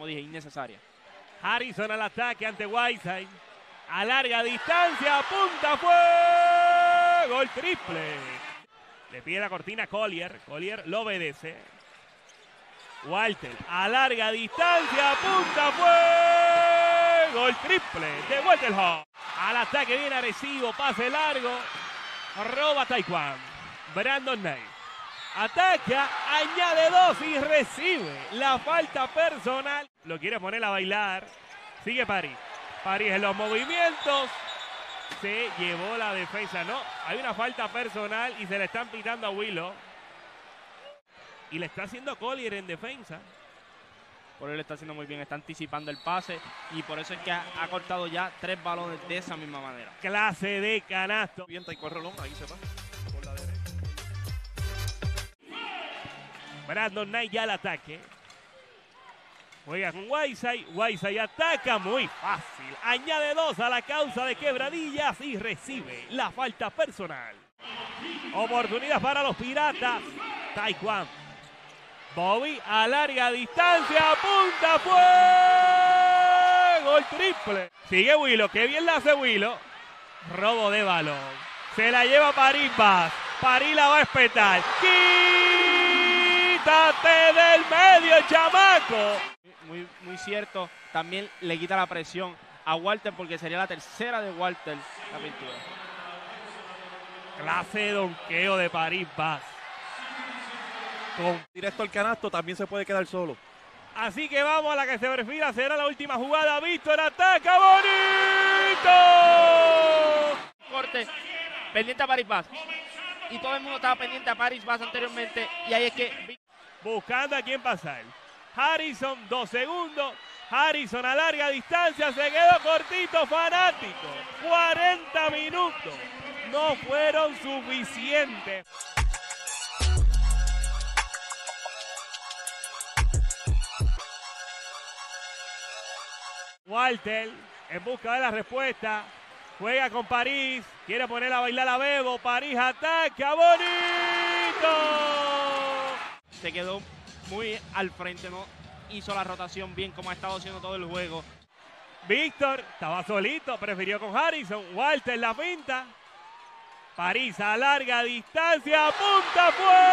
como dije, innecesaria. Harrison al ataque ante Whiteside. A larga distancia, punta, fue gol triple. Le pide la cortina a Collier. Collier lo obedece. Walter a larga distancia, punta, fue gol triple de Walter Hall. Al ataque bien agresivo, pase largo. Roba Taekwondo. Brandon Knight. Ataca, añade 2 y recibe la falta personal. Lo quiere poner a bailar. Sigue París. París en los movimientos. Se llevó la defensa. No, hay una falta personal y se le están pitando a Willow. Y le está haciendo Collier en defensa. Por él está haciendo muy bien, está anticipando el pase. Y por eso es que ha cortado ya 3 balones de esa misma manera. Clase de canasto. Vienta y corre Rolón, ahí se va. Por la derecha. Brandon Knight ya al ataque. Juega con Whiteside. Whiteside ataca muy fácil. Añade 2 a la causa de quebradillas y recibe la falta personal. Oportunidad para los Piratas. Taekwondo. Bobby a larga distancia. Punta, fue gol triple. Sigue Willow. Qué bien la hace Willow. Robo de balón. Se la lleva París Bas. París la va a espetar. ¡Quítate del medio, chamaco! Muy cierto. También le quita la presión a Walter porque sería la tercera de Walter la pintura. Clase de donqueo de París Bas. Directo al canasto, también se puede quedar solo. Así que vamos a la que se perfila. Será la última jugada. Víctor ataca. ¡Bonito! Corte. Pendiente a París Bas. Y todo el mundo estaba pendiente a París Bas anteriormente. Y ahí es que... Buscando a quién pasar. Harrison, 2 segundos. Harrison a larga distancia. Se quedó cortito, fanático. 40 minutos. No fueron suficientes. Walter en busca de la respuesta. Juega con París. Quiere poner a bailar a Bebo. París ataca. ¡Bonito! Se quedó muy al frente, no hizo la rotación bien como ha estado haciendo todo el juego. Víctor estaba solito. Prefirió con Harrison. Walter la pinta. París a larga distancia. Punta,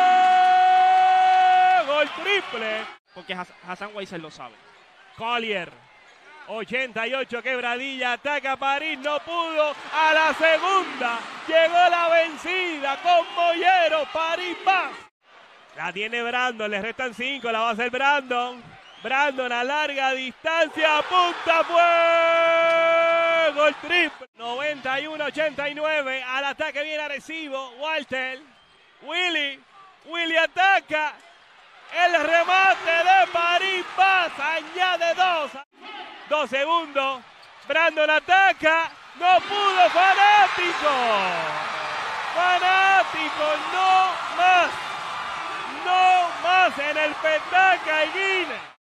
fue gol triple. Porque Hassan Whiteside lo sabe. Collier. 88 quebradilla, ataca París, no pudo, a la segunda, llegó la vencida con Mollero, París Bas. La tiene Brandon, le restan 5, la va a hacer Brandon. Brandon a larga distancia, punta, fue gol triple. 91-89, al ataque bien agresivo, Walter, Willy ataca. El remate de París Bas, añade 2. 2 segundos. Brandon ataca. No pudo, fanático. Fanático, no más. No más en el Petaca Guinness.